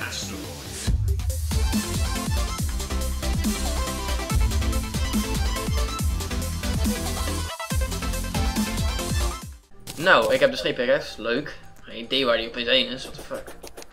Nou, ik heb de GPRS. Leuk. Geen idee waar die opeens heen is. What the fuck.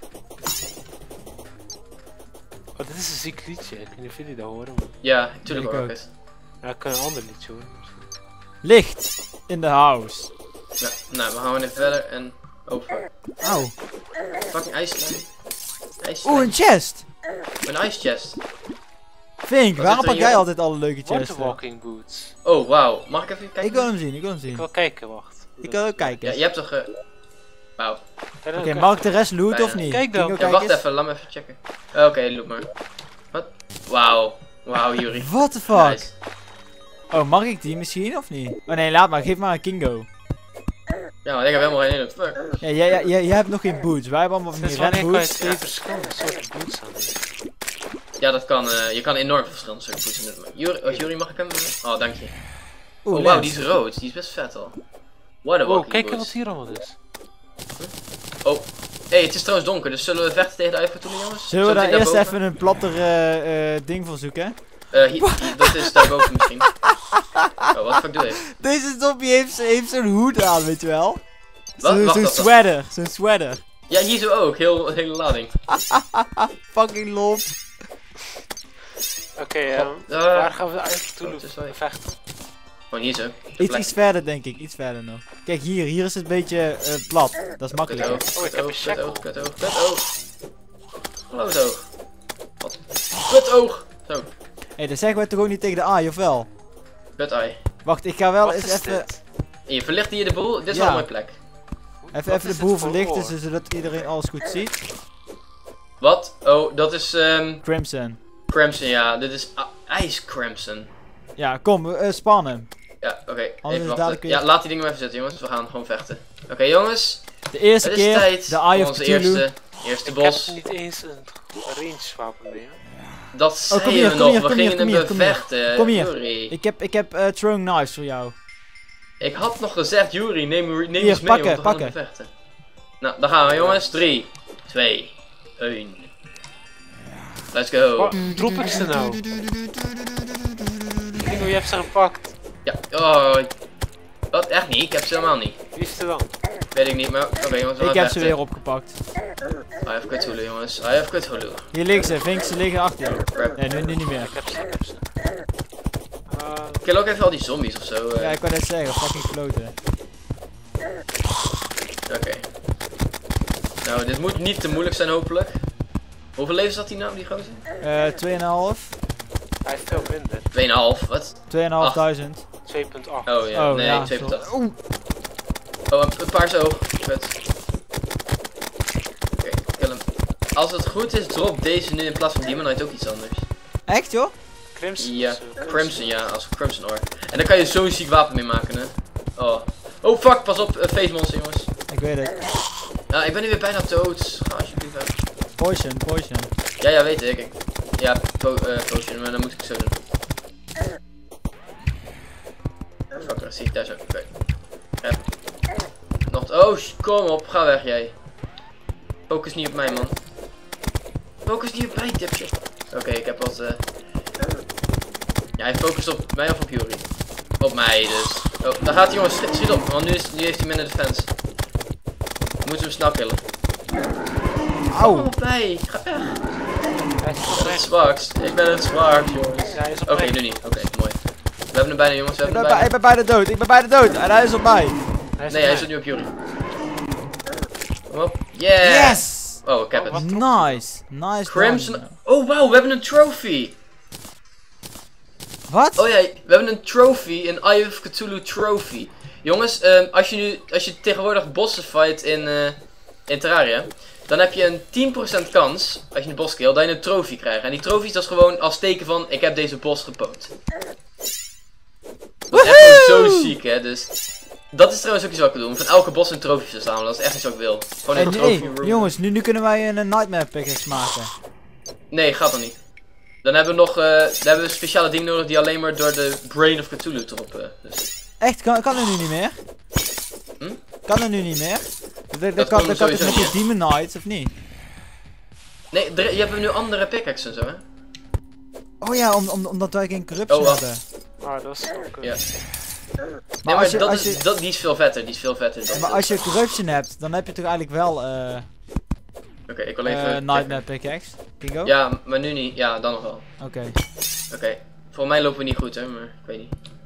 Oh, dit is een ziek liedje. Ik weet niet of jullie dat horen. Maar... Ja, natuurlijk Ik hoor ook. ik het. Ja, ik kan een ander liedje horen. Licht in the house. Ja, nou, we gaan weer verder en... Oh fuck. Auw. Fucking ijsslime. Oeh, een chest. Een ice chest. Vink, Wat waarom zit er pak hier? jij altijd alle leuke chests? Water walking boots. Oh, wauw. Mag ik even kijken? Ik wil hem zien, ik wil hem Ik zien. wil kijken, wacht. Ik wil ook kijken. Ja, je hebt toch... Wauw. Oké, mag ik de rest looten of Bijna. niet? Kijk dan. Kingo, Ja, kijk wacht eens. even. Laat me even checken. Oké, loop maar. Wat? Wauw. Wauw, Yuri. What the fuck? Nice. Oh, mag ik die misschien of niet? Oh nee, laat maar. Geef maar aan Kingo. Ja, maar ik heb helemaal geen indruk. Fuck. Ja, jij hebt nog geen boots. Wij hebben allemaal van die Sinds wanneer kan je redboots. twee verschillende soorten boots aan doen? Ja, dat kan. Je kan enorm veel verschillende soorten poetsen doen. Yuri, mag ik hem? Oh, dank je. Oeh, Oh, wauw, Lens. die is rood. Die is best vet al. What a Oh, walking kijk boots. wat hier allemaal is. Oh. Hey, het is trouwens donker, dus zullen we vechten tegen de Eiffel jongens? Zullen we daar meteen eerst daarboven? even een platter ding voor zoeken? Dat is daarboven misschien. Oh, wat fuck doe ik? Deze zombie heeft zo'n hoed aan, weet je wel? Wat? Wacht, Zo'n wacht. sweater, zo'n sweater. Ja, hier zo ook. Hele lading. Fucking lomp. Oké, Waar waar gaan we eigenlijk toe het is wel even- vechten? Gewoon hier zo. Iets verder denk ik, iets verder nog. Kijk hier is het een beetje plat. Dat is makkelijker. Oh, ik heb een shackle. Kutoog. Hallo zo. Wat? Kutoog. Zo. Hé, dat zeggen we toch ook niet tegen de AI, of wel? Kut-eye. Wacht, ik ga wel Wat eens is even, dit? En je verlicht hier de boel. Dit is Ja. wel een mooie plek. Wat even is de dit boel voor verlichten, oor? zodat iedereen alles goed ziet. Wat? Oh, dat is Crimson. Crimson, ja. Dit is Ice Crimson. Ja, kom, spannen. Ja, oké. is Even wachten. dadelijk weer- Ja, laat die dingen maar even zitten, jongens. We gaan gewoon vechten. Oké, jongens. De eerste Het is keer, tijd de voor Eye of onze Cthulhu. eerste Ik bos. heb niet eens een range wapen meer. Dat kom zeiden hier, we kom nog. hier, We kom hier, gingen kom hem hier, kom hier. bevechten. Kom hier. Yuri. Ik heb throwing knives voor jou. Ik had nog gezegd, Yuri, neem Hier, iets mee, want pakken, we gaan pakken. hem bevechten. Nou, dan gaan we, jongens. 3, 2, 1. Let's go. Wat drop ik ze nou? Kingo, je hebt ze gepakt. Ja, oh. Wat? Echt niet? Ik heb ze helemaal niet. Wie is er dan? Weet ik niet, maar oké, jongens. We Ik gaan heb ze vechten. weer opgepakt. I have Cthulhu, jongens. I have Cthulhu. Hier liggen ze, Vink, ze liggen achter jou. Crap. Nee, nu niet meer. Ik heb ze. Kill ook even al die zombies of zo. Ja, ik wou net zeggen, fucking kloten. Oké. Nou, dit moet niet te moeilijk zijn, hopelijk. Hoeveel levens had hij nou, die gozer? 2,5. Hij heeft veel minder. 2,5, wat? 2.500. 2,8. Oh ja, Oh, nee, ja, 2,8. Oeh. Oh, een paar zo. Vet. Oké, kill hem. Als het goed is, drop deze nu in plaats van Demonite ook iets anders. Echt joh? Crimson. Ja, Crimson, ja, als Crimson Ore. En dan kan je zo'n ziek wapen mee maken, hè. Oh. Oh fuck, pas op, face monster, jongens. Ik weet het. Ja, ik ben nu weer bijna dood. Ga alsjeblieft uit. Poison, poison. Ja, weet ik. Ja, potion, maar dan moet ik zo doen. Fuck, dat zie ik daar zo. Oké. Ja. Nog. Oh, kom op, ga weg jij. Focus niet op mij, man. Focus niet op mij, tipje. Oké, ik heb wat. Ja, hij focust op mij of op Yuri. Op mij dus. Oh, daar gaat hij, jongens. Schiet op, want nu heeft hij minder defense. We moeten hem snel killen. Kom Auw. op mij, ga weg. Hij is Ik op ben het rechts. zwakst. Ik ben het zwakst, jongens. Ja, hij is op Oké, rechts. nu niet. Oké, mooi. We hebben hem bijna, jongens. We Ik hebben ben, hem ik bijna. ben bijna dood, ik ben bijna dood. En hij is op mij. Hij is Nee, op hij mij. zit nu op Yuri. Kom op. Yeah! Yes! Oh, ik heb Oh, het. wat? Nice. Nice. Crimson. done. Oh, wauw, we hebben een trophy. Wat? Oh ja, we hebben een trophy, een Eye of Cthulhu trophy. Jongens, als je tegenwoordig bossen fight in Terraria, dan heb je een 10% kans, als je een bos killt, dat je een trofee krijgt. En die trophy dat is gewoon als teken van, ik heb deze bos gepoot. Dat is echt gewoon zo ziek, hè, dus... Dat is trouwens ook iets wat ik wil doen, van elke bos een trofee verzamelen, dat is echt iets wat ik wil. Gewoon Hey, een nee, trophy room. jongens, nu kunnen wij een nightmare pickaxe maken. Nee, gaat dan niet. Dan hebben we nog speciale dingen nodig die alleen maar door de Brain of Cthulhu droppen. Dus. Echt, kan er nu niet meer? Hm? Kan er nu niet meer? Dat komt kan het sowieso met niet, die Demon Knights, of niet? Nee, je hebt nu andere pickaxes en zo, hè? Oh ja, omdat wij geen corruption Oh, wacht. hebben. Ah, dat is ook... Ja. Maar Nee, als je- dat als is, je- die is veel vetter, die is veel vetter. Dat Maar is- als je corruption hebt, dan heb je toch eigenlijk wel Oké, ik wil even... Nightmare pickaxe. Kingo? Ja, maar nu niet. Ja, dan nog wel. Oké. Oké. Volgens mij lopen we niet goed, hè, maar ik weet niet.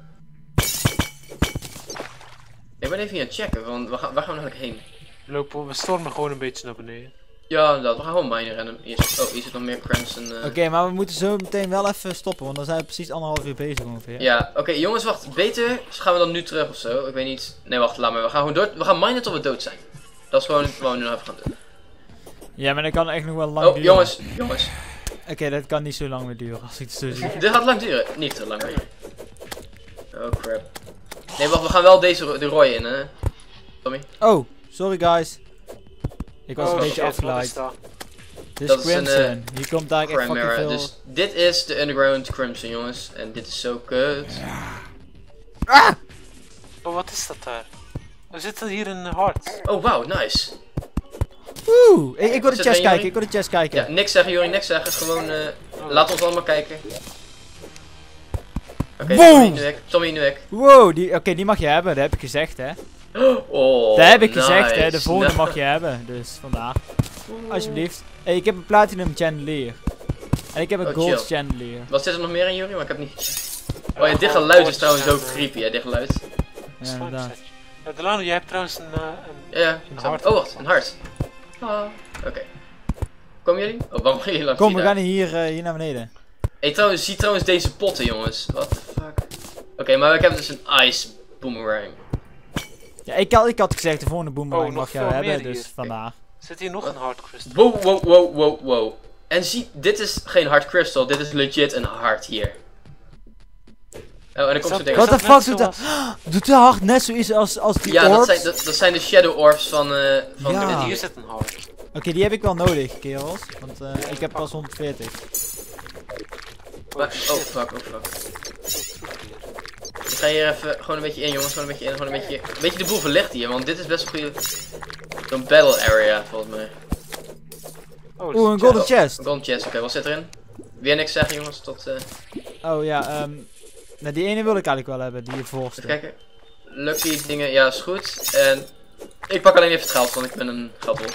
Ik ben even hier aan het checken, want waar gaan we eigenlijk heen? We stormen gewoon een beetje naar beneden. Ja, inderdaad, we gaan gewoon minen rennen. Hier zit nog meer crimson. Oké, maar we moeten zo meteen wel even stoppen, want dan zijn we precies 1,5 uur bezig ongeveer. Ja, oké, jongens, wacht. Beter gaan we dan nu terug of zo? Ik weet niet. Nee, wacht, laat maar. We gaan gewoon door. We gaan minen tot we dood zijn. Dat is gewoon wat we nu nog even gaan doen. Ja, maar dat kan echt nog wel lang Oh, duren. jongens. Oké, dat kan niet zo lang meer duren als ik het zo zie. Dit gaat lang duren. Niet te lang meer. Oh, crap. Nee, wacht, we gaan wel de rooi in, hè? Tommy? Oh, sorry guys. Ik was Oh, een beetje shit, wat is afgeleid. dat? Dit Dat is is een, Crimson. Hier komt daar echt fucking Chimera. veel... Dus dit is de Underground Crimson, jongens. En dit is zo kut. Ah! Oh, wat is dat daar? We zitten hier in een hart. Oh, wauw, nice. Woe! Ik wil de Zit chest er kijken, een ik wil de chest kijken. Ja, niks zeggen, Jori, niks zeggen. Gewoon, laat ons allemaal kijken. Oké, Boom! Tommy nu ik. Wow, oké, die mag je hebben, dat heb ik gezegd hè. Oh, Dat heb ik gezegd hè, de nice. volgende Nou. mag je hebben, dus vandaar. Alsjeblieft. Hey, ik heb een platinum chandelier. En ik heb een Oh, gold chill. chandelier. Wat zit er nog meer in, Jori? Maar ik heb niet... Oh ja, dit geluid is trouwens ook creepy, hè, dit geluid. Ja, inderdaad. Ja, Delano, jij hebt trouwens een Ja, Een zo. hart. Oh, wacht, een hart. Ah, oké. Komen jullie? Oh, waarom gaan jullie langs Kom, we hier gaan hier naar beneden. Hey, zie trouwens deze potten, jongens. What the fuck? Oké, maar ik heb dus een ice boomerang. Ja, ik had gezegd, de volgende boomerang nog mag jij veel hebben, meer dus hier. vandaar. Zit hier nog een hard crystal? Wow, wow, wow, wow, wow. En zie, dit is geen hard crystal, dit is legit een hart hier. Oh, en er komt zo'n ding. What the dat net fuck doet dat? Doet de hart net zoiets als die Ja, orbs? dat zijn de shadow orbs van Ja. dit Hier hier. zit een hard. Oké, die heb ik wel nodig, kerels. Want ik heb pas 140. Oh fuck, oh fuck. Ik ga hier even gewoon een beetje in, jongens. Gewoon een beetje in, gewoon een beetje de boel verlichten hier, want dit is best een goede... Zo'n battle area, volgens mij. Oh, Oeh, een golden Oh, chest. Golden chest, oké, wat zit erin? Weer niks zeggen, jongens, tot... Oh ja, nou die ene wil ik eigenlijk wel hebben, die voorste. Even kijken. Lucky dingen, ja, is goed. En ik pak alleen even het geld, want ik ben een geldbol.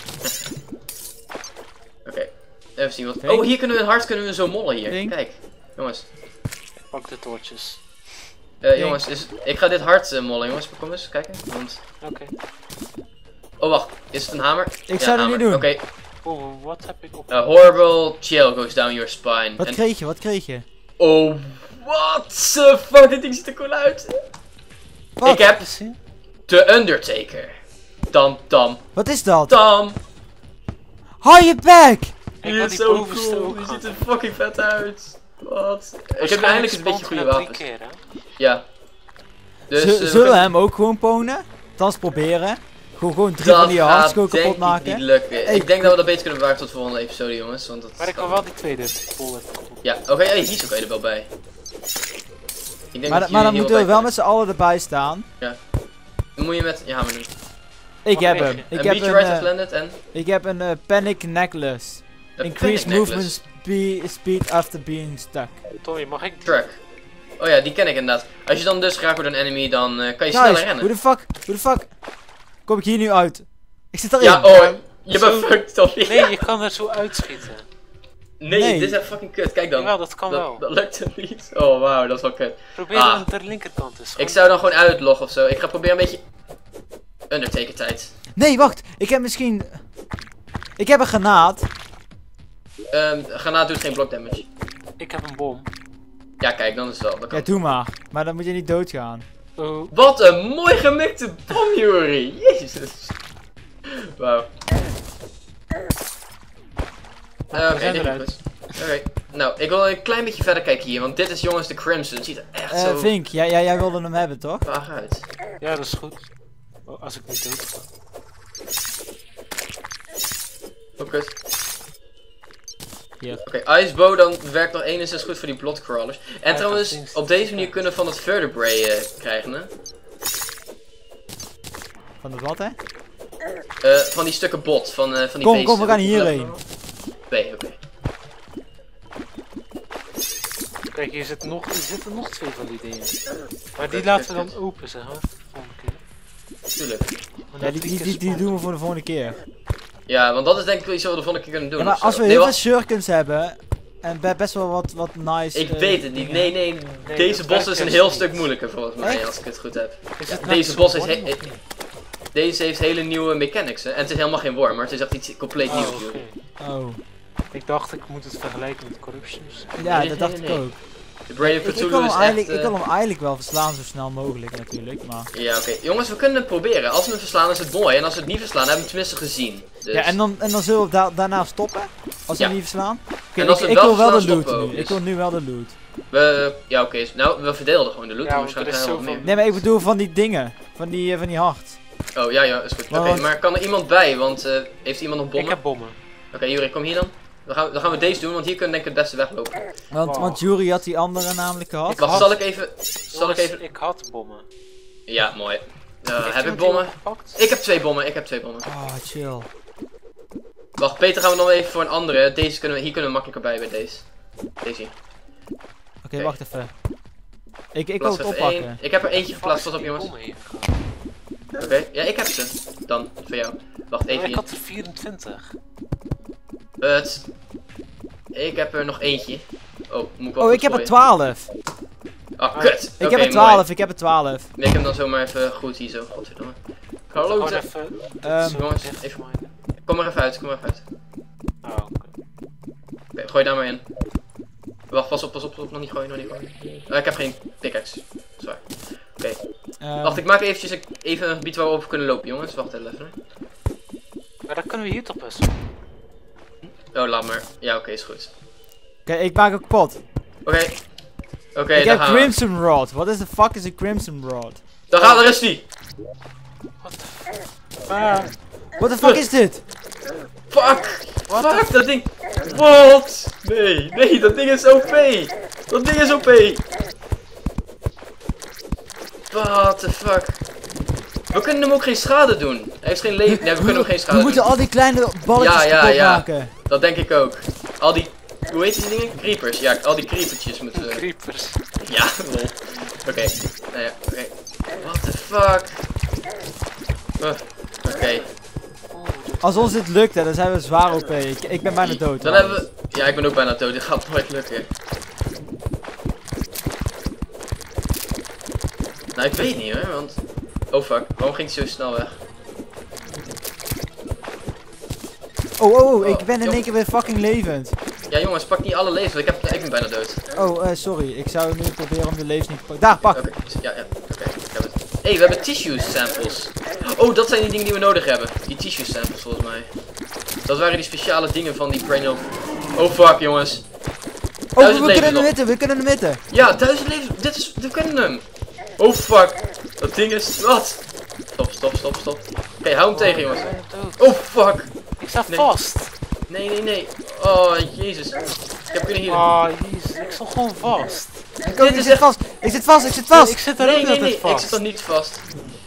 Oké, even zien wat... Kijk. Oh, hier kunnen we een hart zo mollen hier. Kijk. Kijk, jongens. Pak de toortjes. Jongens, ik ga dit hart mollen, jongens. Kom eens, kijken. Want... Oké. Oh, wacht. Is het een hamer? Ik zou dat niet doen. Oké. Oh, wat heb ik op? Horrible chill goes down your spine. Wat En- kreeg je, wat kreeg je? Oh, what the fuck, dit ding ziet er cool uit. Wat? Ik heb Gezien? The Undertaker. Tam, tam, Wat is dat? tam. Hou je bek! Ik Die wil is die zo bovenste cool, ook die gaan. ziet er fucking vet uit. Wat? Ik heb Waarschijnlijk eindelijk een beetje spant goede hij wapens. 3 keer, hè? Ja. Dus, Zullen we hem ook gewoon ponen? Althans proberen. Gewoon 3 van die hearts gewoon kapot maken. niet lukken. Hey, Ik denk dat we dat beter kunnen bewaren tot de volgende episode, jongens. Want dat Maar ik wil wel die tweede bullet. Ja, oké, hey, hier is ook er wel bij. Ik denk Maar dat dan jullie moeten we hier wel bij met z'n allen erbij staan. kunnen. Dan moet je met... Ja, maar nu. Ik heb Oké. hem. Een Ik heb meteorite has een, landed en... ik heb een panic necklace. een Increase panic movement necklace. speed after being stuck. Tommy, mag ik? Truck. Oh ja, die ken ik inderdaad. Als je dan dus geraakt wordt door een enemy, dan kan je sneller Guys, rennen. hoe de fuck kom ik hier nu uit? Ik zit erin. Ja, oh, je bent Zo- fucked toch? Nee, je kan er zo uitschieten. Nee, Nee. dit is echt fucking kut. Kijk dan. Jawel, dat kan wel. Dat lukt hem niet. Oh, wauw, dat is wel kut. Probeer Ah. aan de linkerkant eens. Ik zou dan gewoon uitloggen of zo. Ik ga proberen een beetje... Undertaker tijd. Nee, wacht. Ik heb misschien... Ik heb een granaat. Granaat doet geen block damage. Ik heb een bom. Ja, kijk, dan is het wel. Dat kan. Ja, doe maar. Maar dan moet je niet doodgaan. Oh. Wat een mooi gemikte bom, Juri. Jezus. Wauw. Oké, zijn dit eruit. is goed. Oké. Nou, ik wil een klein beetje verder kijken hier, want dit is jongens de Crimson. Het ziet er echt zo Vink, jij wilde hem hebben, toch? vaag uit. Ja, dat is goed. Oh, als ik niet dood ga. Oh, kut. Hier. Oké, Icebow dan werkt nog enigszins goed voor die bloodcrawlers. En Ja, trouwens, dat is- op deze manier kunnen we van het vertebrae krijgen, hè? Van de wat, hè? Van die stukken bot, van die Kom, beesten. we gaan hierheen. 2, oké. Kijk, hier zitten nog 2 van die dingen. Maar die Kut, laten we kut, dan open, zeg maar. Volgende keer. Tuurlijk. Want Ja, dat die spannend. doen we voor de volgende keer. Ja, want dat is denk ik wel iets wat we de volgende keer kunnen doen. Ja, maar of zo. als we Nee, heel veel wacht. shurikens hebben. En best wel wat nice. Ik weet het niet. dingen. Nee, deze dat bos werkt is een juist heel niet. stuk moeilijker volgens mij, Echt? als ik het goed heb. Is Ja, het deze zo'n bos is worm of niet? Deze heeft hele nieuwe mechanics, hè. En het is helemaal geen worm, maar het is echt iets compleet nieuws. Oh, joh. oké. Oh. Ik dacht, ik moet het vergelijken met Corruptions. Ja, Nee, dat nee, dacht nee. ik ook. De Brain of Ik Cthulhu wil, is hem echt... eigenlijk, ik wil hem eigenlijk wel verslaan zo snel mogelijk natuurlijk, maar... Ja, oké. Jongens, we kunnen het proberen. Als we hem verslaan is het mooi. En als we het niet verslaan, hebben we het tenminste gezien. Dus... Ja, en dan zullen we daarna stoppen? Als we Ja. hem niet verslaan? Oké, En als we ik het wil wel wel de verslaan, loot stoppen we nu. ook, Ik dus. wil nu wel de loot. Ja, oké. Nou, we verdeelden gewoon de loot. Ja, en want er waarschijnlijk is gaan we wel zoveel- meer. Nee, maar ik bedoel van die dingen. Van die hart. Oh, ja, is goed. Oké, Want- maar kan er iemand bij? Want heeft iemand nog Ik bommen? heb bommen. Oké, Jurik, kom hier dan. Dan gaan we deze doen, want hier kunnen we denk ik het beste weglopen. Want Jury had die andere namelijk gehad. Wacht, zal ik even... Jongens, ik had bommen. Ja, mooi. Heeft Heb ik iemand bommen? die opgepakt? Ik heb 2 bommen, Oh, chill. Wacht, Peter, gaan we dan even voor een andere. Hier kunnen we makkelijker bij deze. Deze hier. Oké, wacht even. Ik wil Plaats het even oppakken. 1. Ik heb er eentje geplaatst, pas op jongens. Bommen hier. Oké, ja, ik heb ze. Dan, voor jou. Wacht, even Ik hier. had er 24. Ik heb er nog eentje. Oh, moet ik wel Oh, goed ik heb er gooien. 12. Ah, kut. Ik Oké, heb er 12, ik heb er 12. mooi. Nee, ik heb hem dan zomaar even goed hier zo. Godverdomme. Hallo, Gewoon zeg. even. Jongens, even even- minen. Kom maar even uit, kom maar even uit. Oh, oké. Oké, gooi daar maar in. Wacht, pas op, nog niet gooien, ik heb geen pickaxe. Zwaar. Oké, wacht, ik maak eventjes even een gebied waar we over kunnen lopen, jongens. Wacht even. Maar dan kunnen we hier toch best. Oh, laat maar. Ja, oké, is goed. Oké, ik maak ook kapot. Oké, Ik daar heb gaan we. Crimson Rod. Wat is de fuck is een Crimson Rod? Daar is die! What the fuck is dit? Fuck! Fuck, dat ding! Wat? Nee, dat ding is OP! Dat ding is OP! What the fuck? We kunnen hem ook geen schade doen. Hij heeft geen leven. Nee, we kunnen hem geen schade We moeten doen. al die kleine balletjes kapot maken. Dat denk ik ook. Al die... Hoe heet die dingen? Creepers. Ja, al die creepertjes moeten we... Creepers. Ja, lol. Oké. Nou ja, oké. What the fuck? Oké. Als ons dit lukt, hè, dan zijn we zwaar OP. Ik ben bijna dood. Dan hebben we... Ja, ik ben ook bijna dood. Dit gaat nooit lukken. Nou, ik weet niet hoor, want... Oh fuck, waarom ging hij zo snel weg? Oh, ik ben in één keer weer fucking levend. Ja jongens, pak niet alle levens, ik ben bijna dood. Oh, sorry. Ik zou nu proberen om de levens niet te pakken. Daar, pak! Oké, ja, oké, ik heb het. Hé, we hebben tissue samples. Oh, dat zijn die dingen die we nodig hebben. Die tissue samples volgens mij. Dat waren die speciale dingen van die brain of... Oh fuck jongens. Oh, 1000 we kunnen levens hem hitten, we kunnen hem hitten. Ja, 1000 levens, we kunnen hem. Oh fuck. Dat ding is... Wat? Stop. Oké, hou hem tegen jongens. Oh fuck. Ik sta Nee. vast. Nee. Oh, jezus. Ik heb kunnen hier... Oh, jezus. Ik sta gewoon vast. Ik zit vast. Ik zit vast. Ik zit er ook Nee, altijd ik vast. zit er niet vast.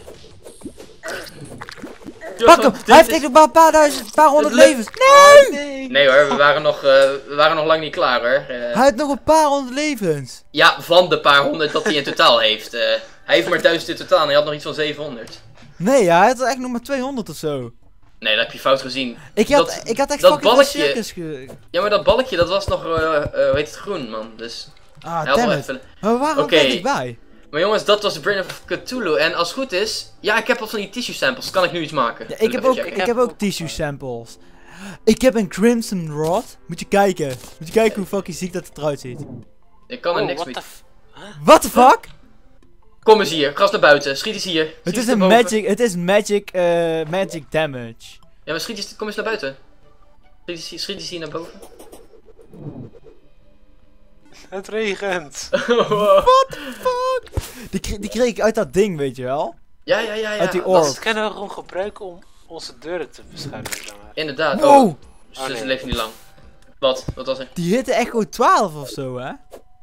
Pak hem! Hij heeft echt een paar honderd Het lukt. levens. Nee! Nee hoor, we waren nog lang niet klaar hoor. Hij heeft nog een paar honderd levens. Ja, van de paar honderd dat hij in totaal heeft. Hij heeft maar 1000 in totaal en hij had nog iets van 700. Nee, hij had er echt nog maar 200 of zo. Nee, dat heb je fout gezien. Ik had echt dat fucking veel balkje- circus Ja, maar dat balkje dat was nog, hoe heet het, groen man. Dus Ah, hij had wel damn it. even... Maar waarom Oké. ben ik bij? Maar jongens, dat was de Brain of Cthulhu. En als het goed is, ja, ik heb al van die tissue samples. Kan ik nu iets maken? Ja, Wil ik even checken? heb ook tissue samples. Ik heb een Crimson Rod. Moet je kijken. Hoe fucking ziek dat het eruit ziet. Ik kan er Oh, niks what mee. the f... What the fuck? Kom eens hier, gas naar buiten. Schiet eens hier. Het Schiet is eens een naar boven. magic, magic damage. Ja, maar schiet eens, kom eens naar buiten. Schiet eens hier naar boven. Het regent. Wow. Die kreeg ik uit dat ding, weet je wel? Ja. Uit die dat orb. is- Dat kunnen we gewoon gebruiken om onze deuren te beschermen. zeg maar. Inderdaad. Wow! Oh, Oh, ze nee. leven niet lang. Wat? Wat was er? Die hitte echt gewoon 12 of zo, hè?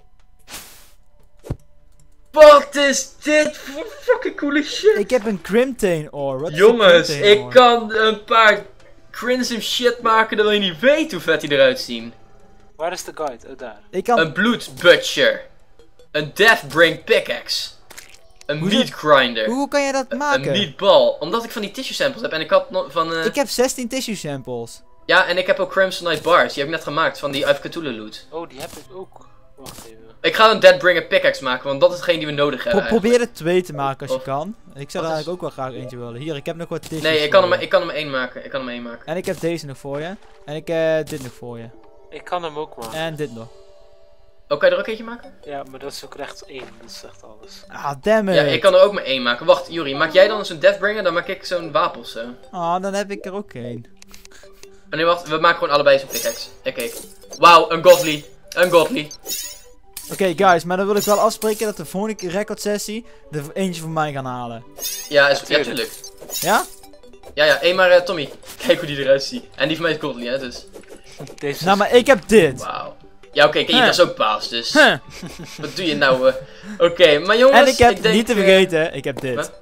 Wat is dit voor fucking coole shit? Ik heb een Crimtane ore. Wat is een Jongens, Crimtane ik ore? kan een paar crimson shit maken, dan wil je niet weten hoe vet die eruit zien. Waar is de guide? Oh, daar. Ik kan... Een blood butcher. Een deathbring pickaxe. Een Hoezo- meat grinder. Hoe kan jij dat Een maken? meatball. Omdat ik van die tissue samples heb en ik had nog van... Ik heb 16 tissue samples. Ja, en ik heb ook Crimsonite bars. Die heb ik net gemaakt van die Eve Cthulhu loot. Oh, die heb ik ook. Wacht even. Ik ga een Deathbringer pickaxe maken, want dat is degene die we nodig hebben. Probeer er 2 te maken als je Of- kan. Ik zou er Wat eigenlijk ook wel graag eentje willen. Hier, ik heb nog wat tissues. Nee, ik voor je. kan hem één maken. Ik kan hem één maken. En ik heb deze nog voor je. En ik dit nog voor je. Ik kan hem ook maken. En dit nog. Oh, kan je er ook eentje maken? Ja, maar dat is ook echt 1. Dat is echt alles. Ah, damn it. Ja, ik kan er ook maar één maken. Wacht, Juri, maak jij dan zo'n Deathbringer, dan maak ik zo'n wapen of zo. Ah, dan heb ik er ook één. Oh nee, wacht, we maken gewoon allebei zo'n pickaxe. Kijk. Wauw, een godly. Een godly. Oké, guys, maar dan wil ik wel afspreken dat de volgende record sessie er eentje voor mij gaan halen. Ja, ja, tuurlijk. tuurlijk. Ja? Ja, ja, maar Tommy, kijk hoe die eruit ziet. En die van mij is godly, hè, dus. Deze Nou, maar ik heb dit. Wauw. Ja, oké, kijk, dat is ook paas, dus. Huh. Wat doe je nou? Oké, maar jongens, En ik heb, denk, niet te vergeten, ik heb dit. wat?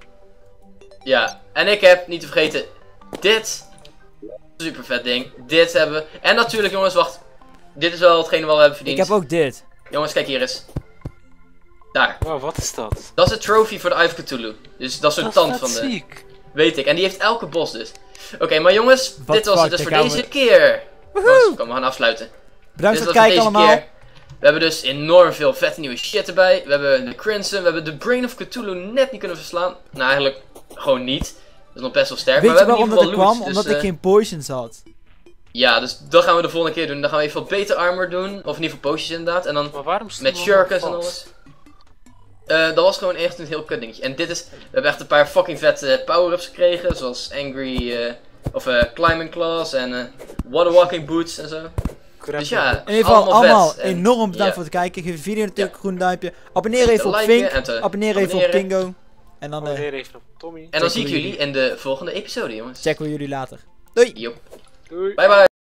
Ja, en ik heb, niet te vergeten, dit. Super vet ding. Dit hebben we. En natuurlijk, jongens, wacht. Dit is wel hetgene wat we hebben Ik verdiend. heb ook dit. Jongens, kijk hier eens. Daar. Wow, wat is dat? Dat is een trophy voor de Eve Cthulhu. Dus dat is zo'n tand van de... ziek. Weet ik. En die heeft elke bos dus. Oké, maar jongens, What dit was fuck, het dus daar voor gaan deze keer. Jongens, kom, we gaan afsluiten. Bedankt Dit voor was het kijken deze allemaal. keer. We hebben dus enorm veel vette nieuwe shit erbij. We hebben de Crimson, we hebben de Brain of Cthulhu net niet kunnen verslaan. Nou, eigenlijk gewoon niet. Dat is nog best wel sterk. Weet maar je we hebben waarom in dat ieder ik geval kwam? loot, Omdat ik geen potions had. Ja, dus dat gaan we de volgende keer doen. Dan gaan we even wat beter armor doen. Of in ieder geval potions inderdaad. En dan Maar waarom stond met er shurikens en allemaal alles. vast? Dat was gewoon echt een heel kut dingetje. En dit is, we hebben echt een paar fucking vette power-ups gekregen. Zoals Angry, Climbing Claws en Water Walking Boots en zo. Crap. Dus ja, In ieder geval allemaal vet. En enorm bedankt ja. voor het kijken. Geef de video natuurlijk Ja. een groen duimpje. Abonneer even op liken Fink. en te Abonneer even op abonneren. Kingo. En dan Abonneer even op Tommy. En dan zie ik jullie in de volgende episode, jongens. checken we jullie later. Doei! Joep. Doei. Bye bye.